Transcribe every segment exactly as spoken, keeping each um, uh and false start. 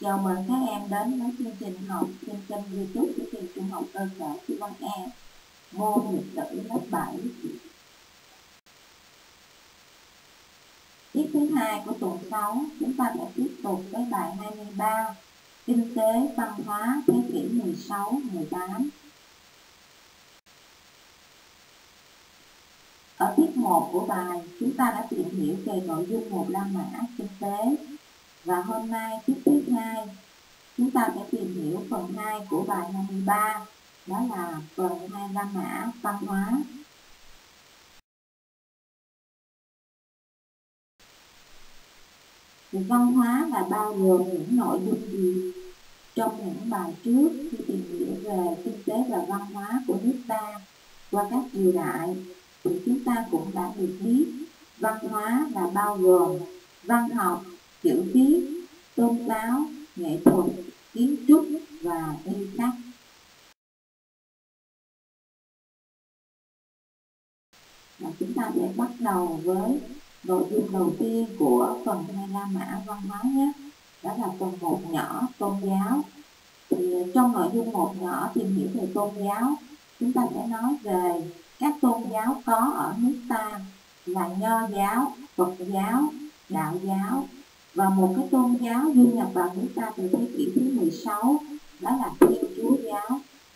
Chào mừng các em đến với chương trình học trên kênh YouTube của trường Trung học cơ sở Chu Văn An, môn lịch sử lớp bảy. Tiết thứ hai của tuần sáu, chúng ta sẽ tiếp tục với bài hai mươi ba, Kinh tế văn hóa thế kỷ mười sáu mười tám. Ở tiết một của bài, chúng ta đã tìm hiểu về nội dung một La Mã kinh tế, và hôm nay tiết thứ hai, chúng ta sẽ tìm hiểu phần hai của bài hai mươi ba, đó là phần hai La Mã văn hóa. Thì văn hóa là bao gồm những nội dung gì? Trong những bài trước khi tìm hiểu về kinh tế và văn hóa của nước ta qua các triều đại, thì chúng ta cũng đã được biết văn hóa là bao gồm văn học, chữ viết, tôn giáo, nghệ thuật, kiến trúc và điêu khắc. Và chúng ta sẽ bắt đầu với nội dung đầu tiên của phần hai La Mã văn hóa nhé. Đó là phần một nhỏ, tôn giáo. Thì trong nội dung một nhỏ tìm hiểu về tôn giáo, chúng ta sẽ nói về các tôn giáo có ở nước ta là Nho giáo, Phật giáo, Đạo giáo, và một cái tôn giáo du nhập vào nước ta từ thế kỷ thứ mười sáu, đó là Thiên Chúa giáo.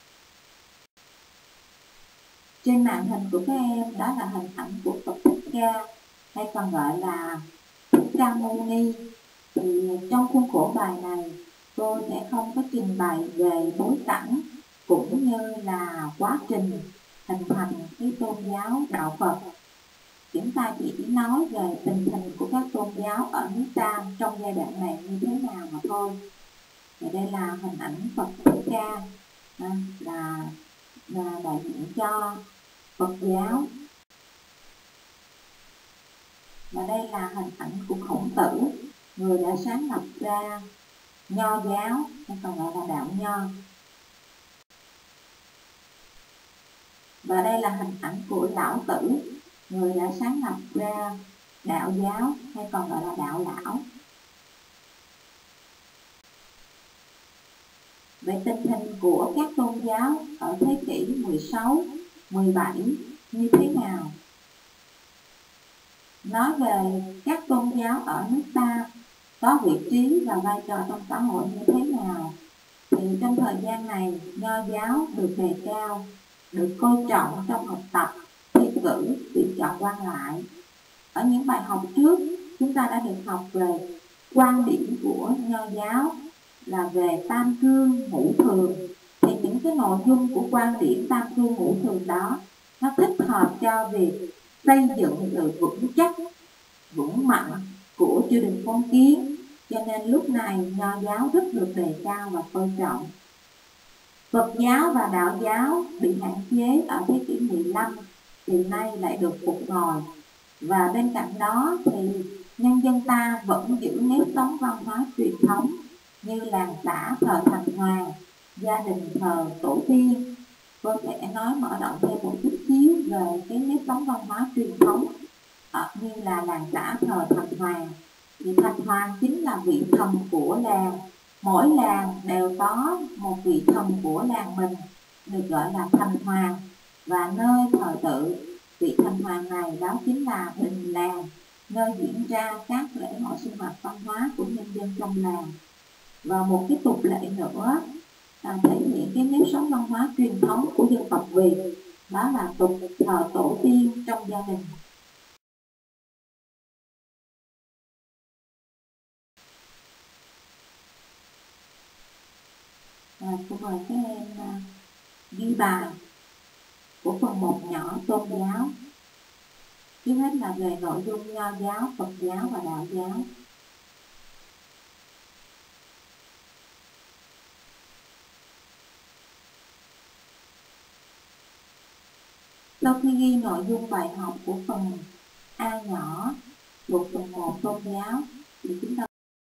Trên màn hình của các em đó là hình ảnh của Phật Thích Ca, hay còn gọi là Thích Ca Mâu Ni. Thì trong khuôn khổ bài này, tôi sẽ không có trình bày về bối cảnh cũng như là quá trình hình thành cái tôn giáo đạo Phật. Chúng ta chỉ nói về tình hình của các tôn giáo ở nước ta trong giai đoạn này như thế nào mà thôi. Và đây là hình ảnh Phật Thích Ca, là, là đại diện cho Phật giáo. Và đây là hình ảnh của Khổng Tử, người đã sáng lập ra Nho giáo, hay còn gọi là Đạo Nho. Và đây là hình ảnh của Lão Tử, người đã sáng lập ra Đạo giáo, hay còn gọi là Đạo Lão. Về tình hình của các tôn giáo ở thế kỷ mười sáu, mười bảy như thế nào? Nói về các tôn giáo ở nước ta có vị trí và vai trò trong xã hội như thế nào, thì trong thời gian này Nho giáo được đề cao, được coi trọng trong học tập, thi cử, tuyển chọn quan lại. Ở những bài học trước, chúng ta đã được học về quan điểm của Nho giáo là về tam cương ngũ thường. Thì những cái nội dung của quan điểm tam cương ngũ thường đó nó thích hợp cho việc xây dựng sự vững chắc, vững mạnh của triều đình phong kiến, cho nên lúc này Nho giáo rất được đề cao và coi trọng. Phật giáo và Đạo giáo bị hạn chế ở thế kỷ mười lăm, thì nay lại được phục hồi. Và bên cạnh đó thì nhân dân ta vẫn giữ nếp sống văn hóa truyền thống như làng xã thờ thành hoàng, gia đình thờ tổ tiên. Tôi sẽ nói mở rộng thêm một chút xíu về cái nếp sống văn hóa truyền thống ở như là làng xã thờ thành hoàng. Thì thành hoàng chính là vị thần của làng. Mỗi làng đều có một vị thần của làng mình, được gọi là thành hoàng. Và nơi thờ tự vị thành hoàng này đó chính là đình làng, nơi diễn ra các lễ hội sinh hoạt văn hóa của nhân dân trong làng. Và một cái tục lệ nữa à, thể hiện cái nếp sống văn hóa truyền thống của dân tộc Việt, đó là tục thờ tổ tiên trong gia đình. À, tôi mời các em à, ghi bài của phần một nhỏ tôn giáo. Trước hết là về nội dung Nho giáo, Phật giáo và Đạo giáo. Sau khi ghi nội dung bài học của phần A nhỏ thuộc phần một tôn giáo, thì chúng ta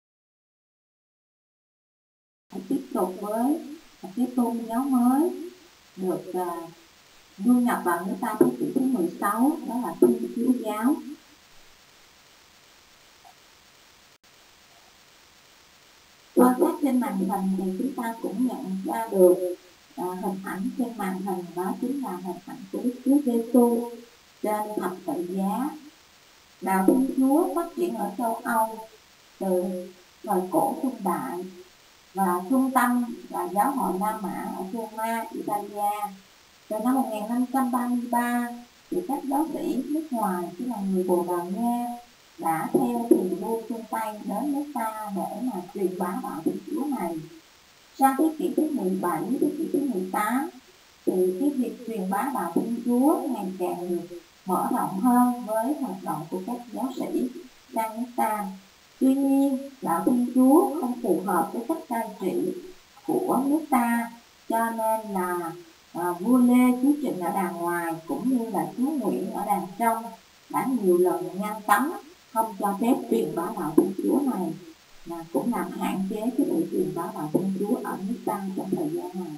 sẽ tiếp tục với một cái tôn giáo mới được uh, du nhập vào nước ta thế kỷ thứ mười sáu, đó là Thiên Chúa giáo. Qua các trên màn hình thì chúng ta cũng nhận ra được à, hình ảnh trên màn hình, đó chính là hình ảnh của Đức Chúa Giêsu trên thập tự giá. Đạo Thiên Chúa phát triển ở châu Âu từ thời cổ trung đại, và trung tâm là giáo hội La Mã ở Roma, Italia. Từ năm một nghìn năm trăm ba mươi ba thì các giáo sĩ nước ngoài, tức là người Bồ Đào Nha, đã theo thuyền buôn phương Tây đến nước ta để mà truyền bá đạo Thiên Chúa này. Sang thế kỷ thứ mười bảy, thế kỷ thứ mười tám thì cái việc truyền bá đạo Thiên Chúa ngày càng được mở rộng hơn với hoạt động của các giáo sĩ sang nước ta. Tuy nhiên, đạo Thiên Chúa không phù hợp với cách cai trị của nước ta, cho nên là à, vua Lê Chúa Trịnh ở đàng ngoài cũng như là Chúa Nguyễn ở đàng trong đã nhiều lần ngăn cấm không cho phép truyền bá đạo Thiên Chúa này, và cũng làm hạn chế cái sự truyền bá đạo Thiên Chúa ở nước ta trong thời gian này.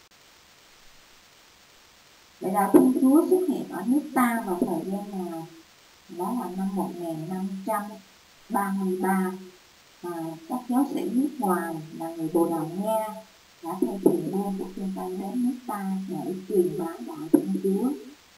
Vậy đạo Thiên Chúa xuất hiện ở nước ta vào thời gian nào? Đó là năm một nghìn năm trăm ba mươi ba. À, các giáo sĩ nước ngoài là người Bồ Đào Nha đã theo thuyền buôn của phương Tây đến nước ta để truyền bá đạo Thiên Chúa.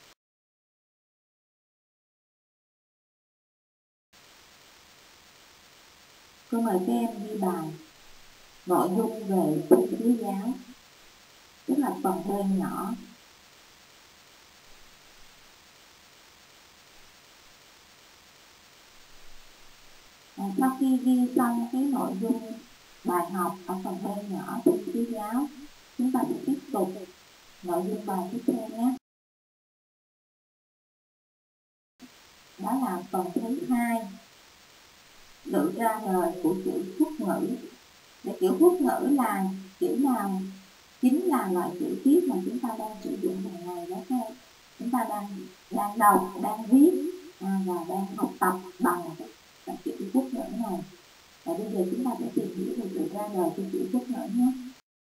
Cô mời các em ghi bài nội dung về Thiên Chúa giáo, tức là phần bên nhỏ. À, sau khi ghi xong cái nội dung bài học ở phần bên nhỏ Thiên Chúa giáo, chúng ta sẽ tiếp tục nội dung bài tiếp theo nhé. Đó là phần thứ hai, sự ra đời của chữ quốc ngữ. Để chữ quốc ngữ là chữ nào? Chính là loại chữ viết mà chúng ta đang sử dụng hàng ngày đó thôi. Chúng ta đang đang đọc, đang viết à, và đang học tập bằng cái chữ quốc ngữ này. Và bây giờ chúng ta sẽ tìm hiểu về sự ra đời của chữ quốc ngữ nhé.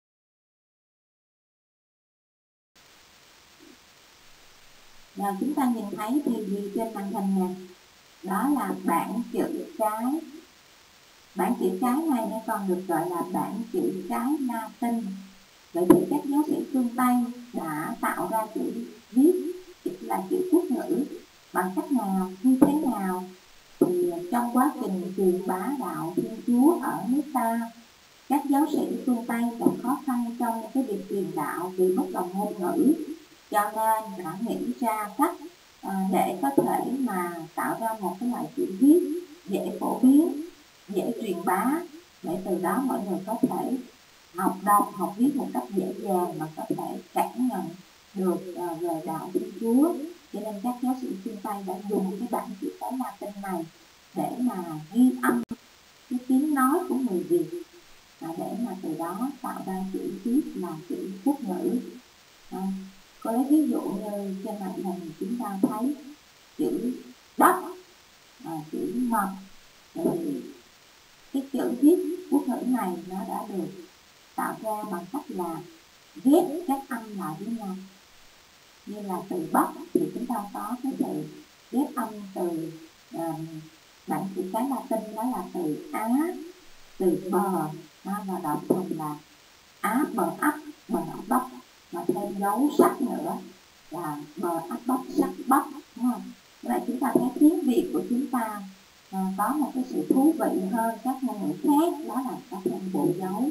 Nào chúng ta nhìn thấy thì gì trên màn hình nè? Đó là bảng chữ cái. Bảng chữ cái này nó còn được gọi là bảng chữ cái Latin. Vậy thì các giáo sĩ phương Tây đã tạo ra chữ viết, là chữ quốc ngữ bằng cách nào, như thế nào? Thì trong quá trình truyền bá đạo Thiên Chúa ở nước ta, các giáo sĩ phương Tây gặp khó khăn trong cái việc truyền đạo vì bất đồng ngôn ngữ, cho nên đã nghĩ ra cách à, để có thể mà tạo ra một cái loại chữ viết dễ phổ biến, dễ truyền bá, để từ đó mọi người có thể học đọc, học viết một cách dễ dàng và có thể cảm nhận được uh, lời đạo Thiên Chúa. Cho nên các giáo sĩ phương Tây đã dùng cái bảng chữ cái Latin này để mà ghi âm cái tiếng nói của người Việt, à, để mà từ đó tạo ra chữ viết là chữ quốc ngữ. À, có lấy ví dụ như trên màn hình chúng ta thấy chữ đất, à, chữ mật, thì cái chữ viết quốc ngữ này nó đã được tạo ra bằng cách là ghép các âm lại với nhau. Như là từ Bắc thì chúng ta có cái từ ghép âm từ uh, bảng chữ cái Latin, đó là từ Á, từ bờ, và đọc thành là Á bờ ấp, bờ Bắc, và thêm dấu sắc nữa là bờ ấp Bắc, sắc Bắc, đúng không? Vậy chúng ta thấy tiếng Việt của chúng ta à, có một cái sự thú vị hơn các ngôn ngữ khác, đó là có thêm bộ dấu.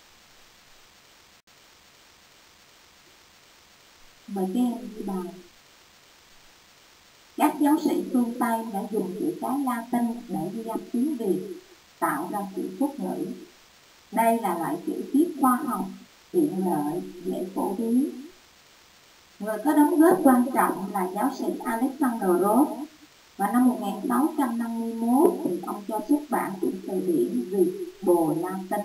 Mời các em ghi bài. Các giáo sĩ phương Tây đã dùng chữ cái Latin để ghi âm tiếng Việt, tạo ra chữ quốc ngữ. Đây là loại chữ viết khoa học, tiện lợi, dễ phổ biến. Người có đóng góp quan trọng là giáo sĩ Alexander Roth. Vào năm một nghìn sáu trăm năm mươi mốt thì ông cho xuất bản quyển từ điển Việt Bồ Latin.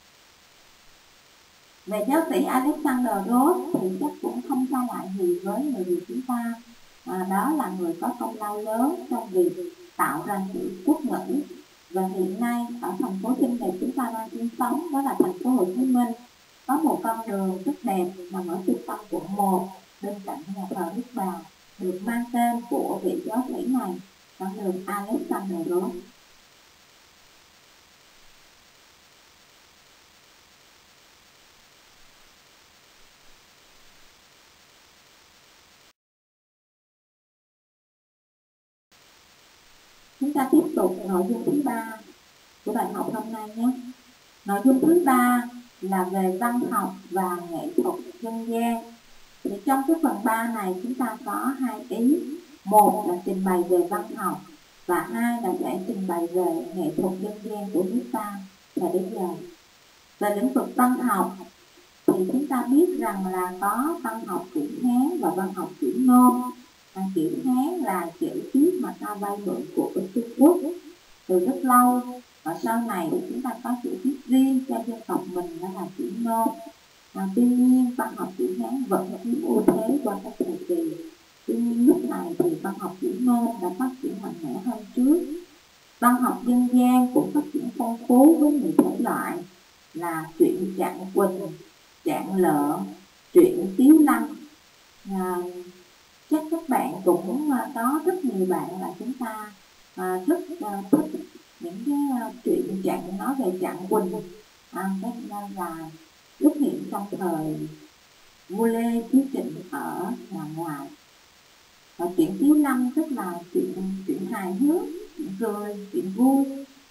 Về giáo sĩ Alexander Roth thì chắc cũng không xa lại gì với người Việt chúng ta. À, đó là người có công lao lớn trong việc tạo ra chữ quốc ngữ. Và hiện nay ở thành phố xinh đẹp chúng ta đang sinh sống, đó là thành phố Hồ Chí Minh, có một con đường rất đẹp nằm ở trung tâm quận một, bên cạnh nhà thờ Đức Bà, được mang tên của vị giáo sĩ này, con đường Alexander Roth. Chúng ta tiếp tục nội dung thứ ba của bài học hôm nay nhé. Nội dung thứ ba là về văn học và nghệ thuật dân gian. Thì trong cái phần ba này chúng ta có hai ý. Một là trình bày về văn học và hai là sẽ trình bày về nghệ thuật dân gian của nước ta thời bây giờ. Về lĩnh vực văn học thì chúng ta biết rằng là có văn học chữ Hán và văn học chữ Nôm. À, chữ Hán là chữ viết mà ta vay mượn của Trung Quốc từ rất lâu, và sau này thì chúng ta có chữ viết riêng cho dân tộc mình, đó là chữ Nôm. À, tuy nhiên văn học chữ Hán vẫn chiếm ưu thế qua các thời kỳ. Tuy nhiên lúc này thì văn học chữ Nôm đã phát triển mạnh mẽ hơn trước. Văn học dân gian cũng phát triển phong phú với nhiều thể loại là truyện Trạng Quỳnh, Trạng Lợn, truyện Tiếu Lăng. À, chắc các bạn cũng có rất nhiều bạn là chúng ta à, rất à, thích những cái uh, truyện Trạng nói về Trạng Quỳnh. À, cái là xuất hiện trong thời vua Lê Chí Trịnh ở nhà ngoài. Và truyện Tiếu Lăng tức là chuyện chuyện hài hước, chuyện cười, chuyện vui.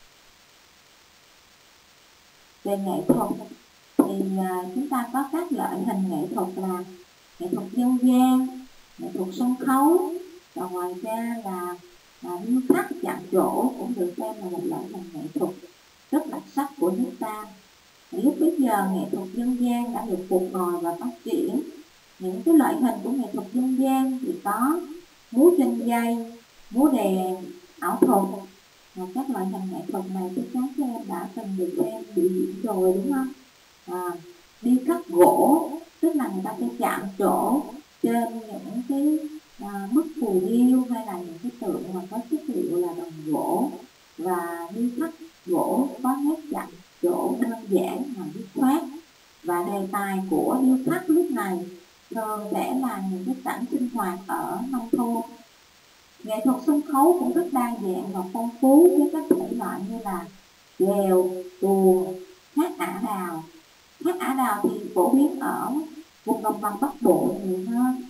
Về nghệ thuật thì uh, chúng ta có các loại hình nghệ thuật là nghệ thuật dân gian, nghệ thuật sân khấu, và ngoài ra là là điêu khắc chạm trổ cũng được xem là một loại hình nghệ thuật rất đặc sắc của nước ta. Lúc bây giờ nghệ thuật dân gian đã được phục hồi và phát triển. Những cái loại hình của nghệ thuật dân gian thì có múa trên dây, múa đèn, ảo thuật. Và các loại hình nghệ thuật này chắc chắn các em đã từng được xem biểu diễn rồi đúng không? À, điêu khắc gỗ tức là người ta sẽ chạm trổ trên những cái à, bức phù điêu hay là những cái tượng mà có chất liệu là bằng gỗ, và điêu khắc gỗ có nét chạm trổ đơn giản mà dứt khoát. Và đề tài của điêu khắc lúc này thường sẽ là những cái cảnh sinh hoạt ở nông thôn. Nghệ thuật sân khấu cũng rất đa dạng và phong phú với các thể loại như là lèo, tuồng, hát ả đào. Hát ả đào thì phổ biến ở vùng đồng bằng Bắc Bộ nhiều hơn.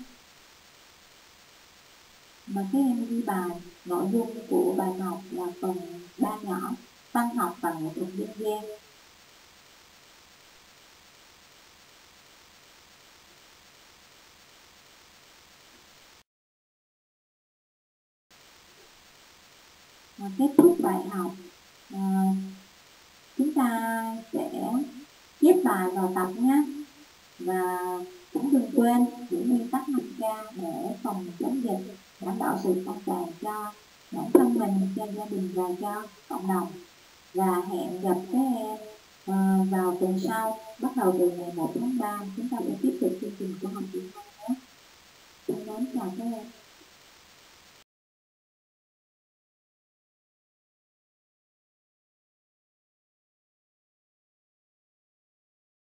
Mà các em ghi bài nội dung của bài học là phần ba nhỏ văn học và nghệ thuật dân gian. Và kết thúc bài học, à, chúng ta sẽ chép bài vào tập nhé. Và cũng đừng quên những nguyên tắc năm K để phòng chống dịch, đảm bảo sự an toàn cho bản thân mình, cho gia đình và cho cộng đồng. Và hẹn gặp các em uh, vào tuần sau, bắt đầu từ ngày một tháng ba chúng ta sẽ tiếp tục chương trình của học kỳ hai nhé. Xin mến chào các em.